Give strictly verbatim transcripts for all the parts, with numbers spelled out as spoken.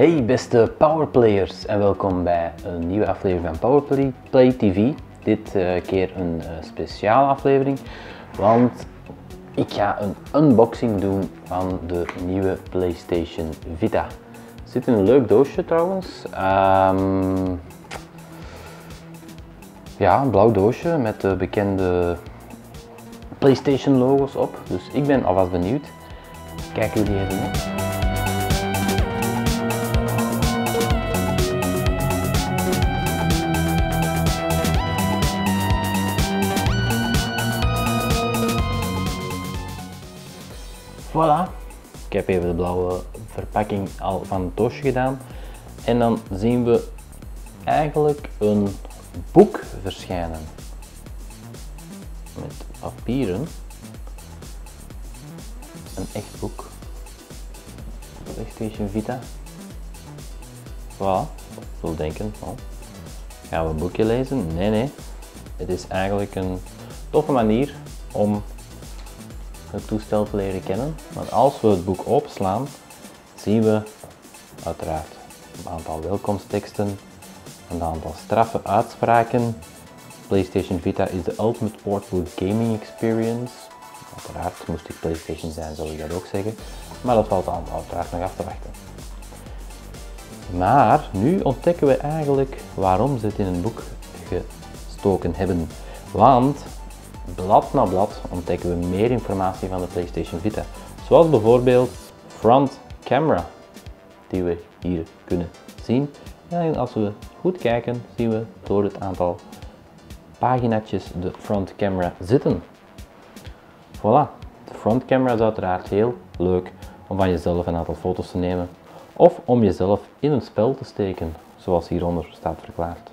Hey beste Powerplayers en welkom bij een nieuwe aflevering van Powerplay Play T V. Dit uh, keer een uh, speciale aflevering, want ik ga een unboxing doen van de nieuwe PlayStation Vita. Het zit in een leuk doosje trouwens. Um, ja, een blauw doosje met de bekende PlayStation logos op. Dus ik ben alvast benieuwd. Kijken jullie even mee. Voilà, ik heb even de blauwe verpakking al van het doosje gedaan en dan zien we eigenlijk een boek verschijnen met papieren, een echt boek, PlayStation Vita. Voilà, ik wil denken, oh, gaan we een boekje lezen? Nee, nee, het is eigenlijk een toffe manier om het toestel te leren kennen, want als we het boek openslaan, zien we uiteraard een aantal welkomstteksten, een aantal straffe uitspraken. PlayStation Vita is de ultimate portable gaming experience. Uiteraard, moest ik PlayStation zijn, zou ik dat ook zeggen, maar dat valt uiteraard nog af te wachten. Maar nu ontdekken we eigenlijk waarom ze het in een boek gestoken hebben, want blad na blad ontdekken we meer informatie van de PlayStation Vita. Zoals bijvoorbeeld front camera, die we hier kunnen zien. En als we goed kijken, zien we door het aantal paginatjes de front camera zitten. Voilà, de front camera is uiteraard heel leuk om van jezelf een aantal foto's te nemen of om jezelf in een spel te steken, zoals hieronder staat verklaard.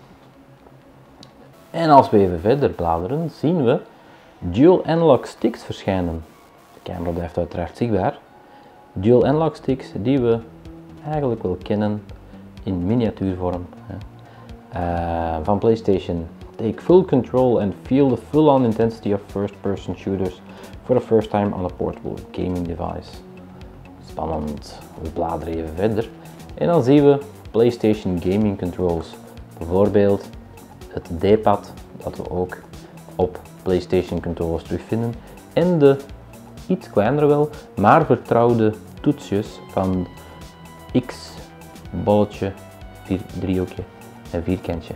En als we even verder bladeren, zien we dual analog sticks verschijnen. De camera blijft uiteraard zichtbaar. Dual analog sticks die we eigenlijk wel kennen in miniatuurvorm. Uh, van PlayStation. Take full control and feel the full-on intensity of first-person shooters for the first time on a portable gaming device. Spannend. We bladeren even verder. En dan zien we PlayStation gaming controls. Bijvoorbeeld het D-pad dat we ook op PlayStation controllers terugvinden en de iets kleinere wel, maar vertrouwde toetsjes van X, bolletje, vier, driehoekje en vierkantje.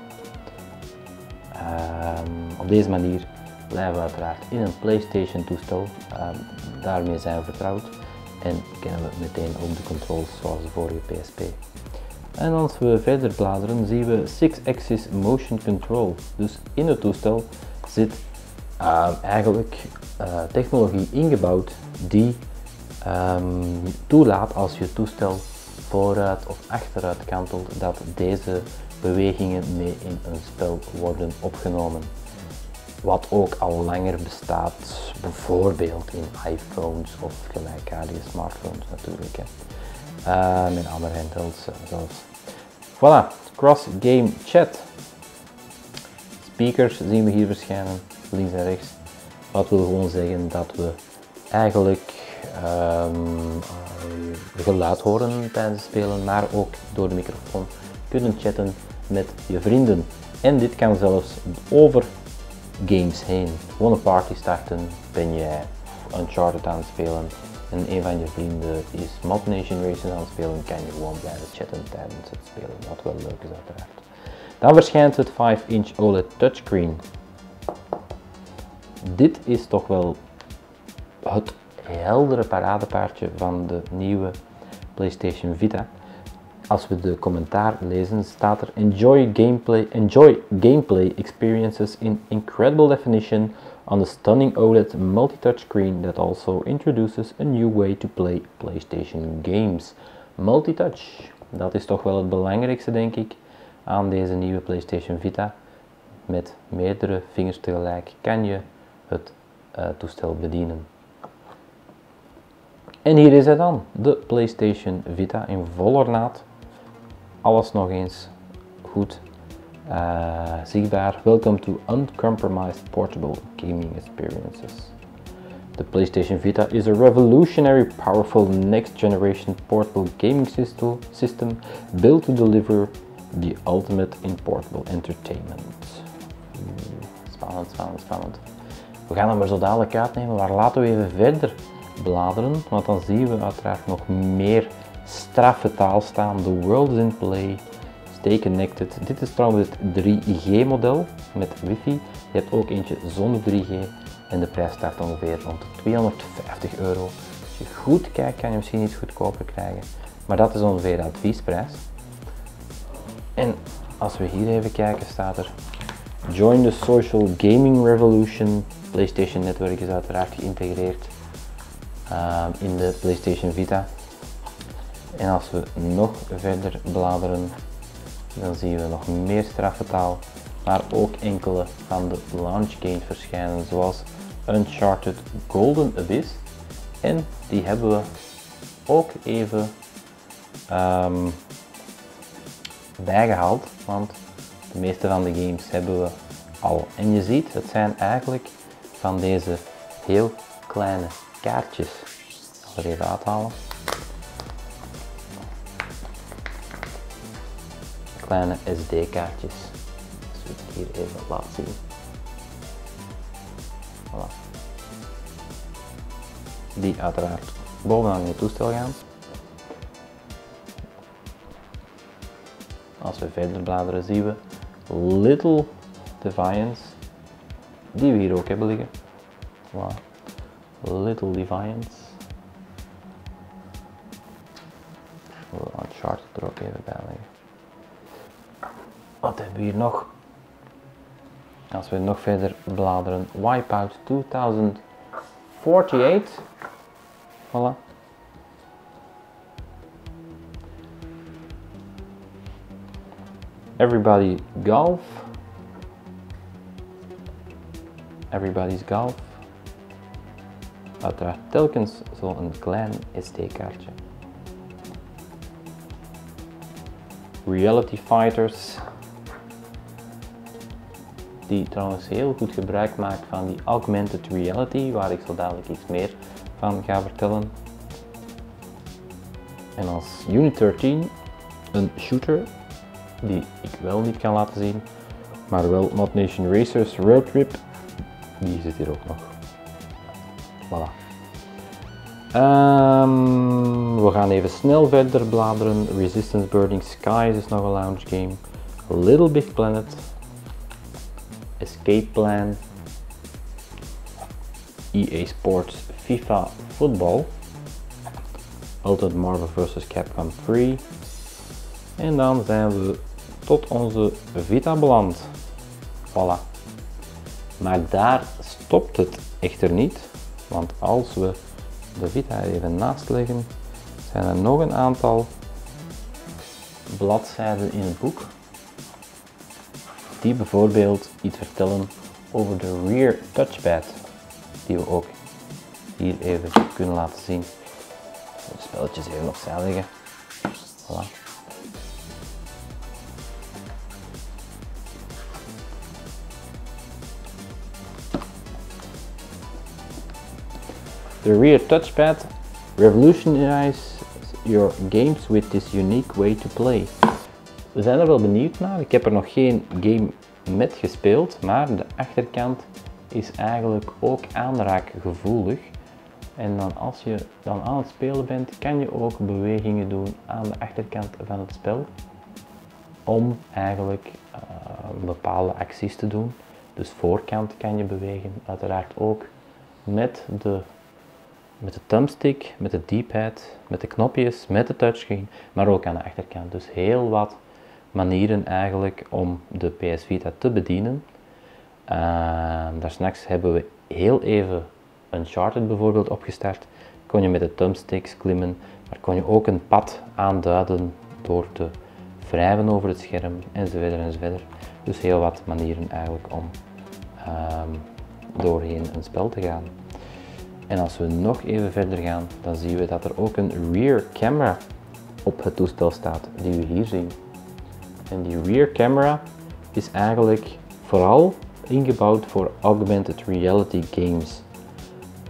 Um, op deze manier blijven we uiteraard in een PlayStation toestel, um, daarmee zijn we vertrouwd en kennen we meteen ook de controls zoals de vorige P S P. En als we verder bladeren zien we six axis motion control. Dus in het toestel zit uh, eigenlijk uh, technologie ingebouwd die um, toelaat als je het toestel vooruit of achteruit kantelt dat deze bewegingen mee in een spel worden opgenomen. Wat ook al langer bestaat, bijvoorbeeld in iPhones of gelijkaardige smartphones natuurlijk. Hè. Uh, met andere handhelds uh, zelfs. Voilà, cross game chat. Speakers zien we hier verschijnen, links en rechts. Wat wil gewoon zeggen dat we eigenlijk um, uh, geluid horen tijdens het spelen, maar ook door de microfoon kunnen chatten met je vrienden. En dit kan zelfs over games heen. Gewoon een party starten, ben jij Uncharted aan het spelen en een van je vrienden is Mod Nation Racing aan het spelen, kan je gewoon blijven chatten tijdens het spelen, wat wel leuk is uiteraard. Dan verschijnt het vijf inch O L E D touchscreen. Dit is toch wel het heldere paradepaardje van de nieuwe PlayStation Vita. Als we de commentaar lezen staat er enjoy gameplay, enjoy gameplay experiences in incredible definition on a stunning O L E D multi-touch screen that also introduces a new way to play PlayStation games. Multitouch, dat is toch wel het belangrijkste denk ik aan deze nieuwe PlayStation Vita. Met meerdere vingers tegelijk kan je het uh, toestel bedienen. En hier is het dan, de PlayStation Vita in vol ornaat. Alles nog eens goed uh, zichtbaar. Welcome to uncompromised portable gaming experiences. The PlayStation Vita is a revolutionary, powerful, next-generation portable gaming system built to deliver the ultimate in portable entertainment. Spannend, spannend, spannend. We gaan hem er zo dadelijk uitnemen, maar laten we even verder bladeren, want dan zien we uiteraard nog meer straffe taal staan. The world is in play, stay connected. Dit is trouwens het drie G model met wifi. Je hebt ook eentje zonder drie G en de prijs start ongeveer rond de tweehonderdvijftig euro. Als je goed kijkt kan je misschien iets goedkoper krijgen, maar dat is ongeveer de adviesprijs. En als we hier even kijken staat er Join the Social Gaming Revolution. PlayStation Network is uiteraard geïntegreerd uh, in de PlayStation Vita. En als we nog verder bladeren, dan zien we nog meer straffe taal, maar ook enkele van de launch games verschijnen, zoals Uncharted Golden Abyss. En die hebben we ook even um, bijgehaald, want de meeste van de games hebben we al. En je ziet, het zijn eigenlijk van deze heel kleine kaartjes. Ik zal er even uithalen. Kleine S D kaartjes. Dus ik hier even laat zien. Voilà. Die uiteraard bovenaan je toestel gaan. Als we verder bladeren zien we Little Defiance, die we hier ook hebben liggen. Voilà. Little Defiance. Uncharted er ook even bij leggen. Wat hebben we hier nog? Als we nog verder bladeren, Wipeout tweeduizend achtenzestig. Voilà. Everybody Golf. Everybody's Golf. Uiteraard telkens zo'n klein S D-kaartje. Reality Fighters. Die trouwens heel goed gebruik maakt van die augmented reality, waar ik zo dadelijk iets meer van ga vertellen. En als Unit dertien, een shooter die ik wel niet kan laten zien, maar wel Mod Nation Racers Road Trip, die zit hier ook nog. Voilà. Um, we gaan even snel verder bladeren. Resistance Burning Skies is nog een launch game. Little Big Planet. Escape Plan. E A Sports FIFA Football. Ultimate Marvel versus. Capcom drie. En dan zijn we tot onze Vita beland. Voilà. Maar daar stopt het echter niet, want als we de Vita even naast leggen, zijn er nog een aantal bladzijden in het boek die bijvoorbeeld iets vertellen over de rear touchpad, die we ook hier even kunnen laten zien. De spelletjes even opzij leggen. Voilà. The rear touchpad revolutionizes your games with this unique way to play. We zijn er wel benieuwd naar. Ik heb er nog geen game met gespeeld, maar de achterkant is eigenlijk ook aanraakgevoelig. En dan als je dan aan het spelen bent, kan je ook bewegingen doen aan de achterkant van het spel om eigenlijk uh, bepaalde acties te doen. Dus voorkant kan je bewegen, uiteraard ook met de Met de thumbstick, met de D-pad, met de knopjes, met de touchscreen, maar ook aan de achterkant. Dus heel wat manieren eigenlijk om de P S Vita te bedienen. Uh, Daarstraks hebben we heel even Uncharted bijvoorbeeld opgestart. Kon je met de thumbsticks klimmen, maar kon je ook een pad aanduiden door te wrijven over het scherm enzovoort enzovoort. Dus heel wat manieren eigenlijk om um, doorheen een spel te gaan. En als we nog even verder gaan, dan zien we dat er ook een rear camera op het toestel staat, die we hier zien. En die rear camera is eigenlijk vooral ingebouwd voor augmented reality games.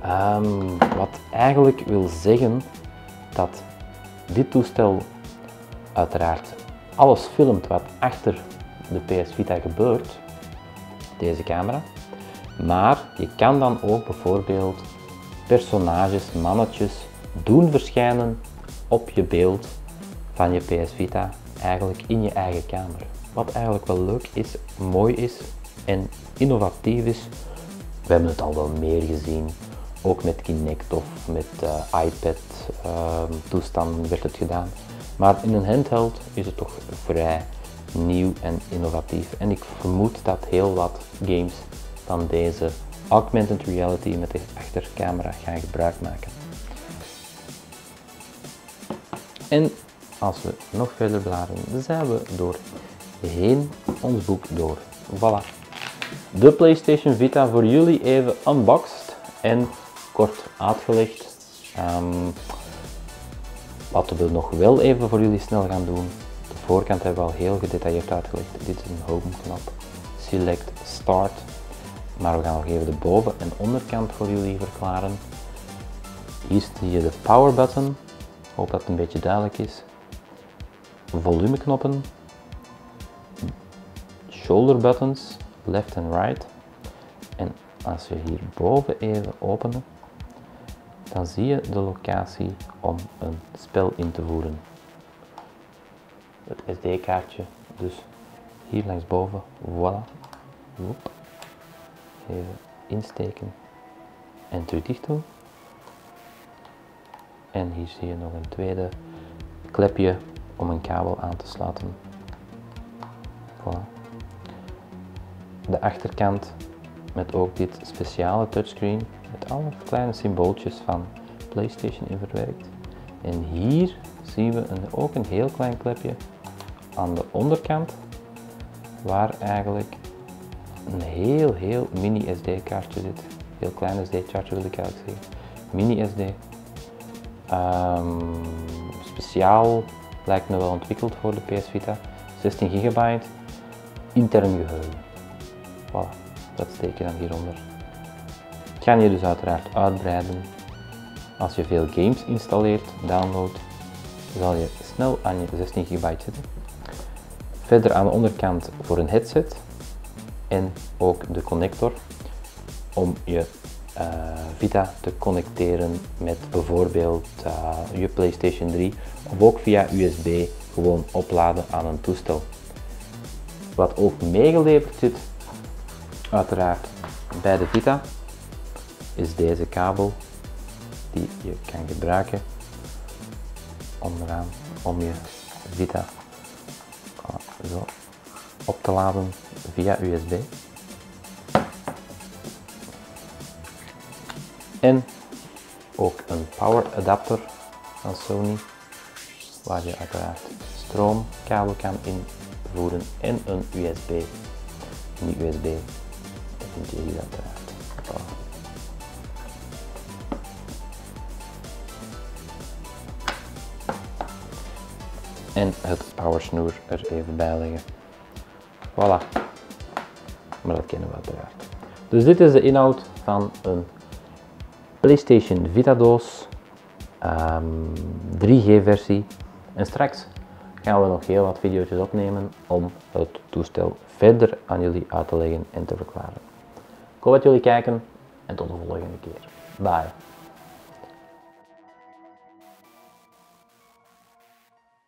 Um, wat eigenlijk wil zeggen dat dit toestel uiteraard alles filmt wat achter de P S Vita gebeurt, deze camera. Maar je kan dan ook bijvoorbeeld personages, mannetjes doen verschijnen op je beeld van je P S Vita, eigenlijk in je eigen kamer. Wat eigenlijk wel leuk is, mooi is en innovatief is. We hebben het al wel meer gezien, ook met Kinect of met uh, iPad uh, toestanden werd het gedaan. Maar in een handheld is het toch vrij nieuw en innovatief. En ik vermoed dat heel wat games van deze augmented reality met de achtercamera gaan gebruik maken. En als we nog verder bladeren, dan zijn we door heen ons boek door. Voilà. De PlayStation Vita voor jullie even unboxed en kort uitgelegd. Um, wat we nog wel even voor jullie snel gaan doen. De voorkant hebben we al heel gedetailleerd uitgelegd. Dit is een home knop. Select Start. Maar we gaan nog even de boven- en onderkant voor jullie verklaren. Hier zie je de power button. Ik hoop dat het een beetje duidelijk is. Volumeknoppen. Shoulder buttons, left en right. En als we hierboven even openen, dan zie je de locatie om een spel in te voeren. Het S D-kaartje, dus hier linksboven, voilà. Woep. Even insteken en terug dicht doen. En hier zie je nog een tweede klepje om een kabel aan te sluiten. Voilà. De achterkant met ook dit speciale touchscreen met alle kleine symbooltjes van PlayStation in verwerkt. En hier zien we een, ook een heel klein klepje aan de onderkant waar eigenlijk een heel heel mini S D-kaartje zit. Heel klein S D-kaartje wil ik eigenlijk zeggen. Mini S D. Um, speciaal lijkt me wel ontwikkeld voor de P S Vita. zestien gigabyte intern geheugen. Voilà, dat steek je dan hieronder. Het kan je dus uiteraard uitbreiden. Als je veel games installeert, downloadt, zal je snel aan je zestien gigabyte zitten. Verder aan de onderkant voor een headset en ook de connector om je uh, Vita te connecteren met bijvoorbeeld uh, je PlayStation drie of ook via U S B gewoon opladen aan een toestel. Wat ook meegeleverd zit, uiteraard bij de Vita, is deze kabel die je kan gebruiken onderaan om je Vita zo op te laden via U S B. En ook een power adapter van Sony, waar je uiteraard stroomkabel kan invoeren en een U S B. Niet U S B, dat vind je hier uiteraard. Voilà. En het powersnoer er even bij leggen. Voilà. Maar dat kennen we uiteraard. Dus dit is de inhoud van een PlayStation Vita doos, um, drie G versie. En straks gaan we nog heel wat video's opnemen om het toestel verder aan jullie uit te leggen en te verklaren. Ik hoop dat jullie kijken en tot de volgende keer. Bye.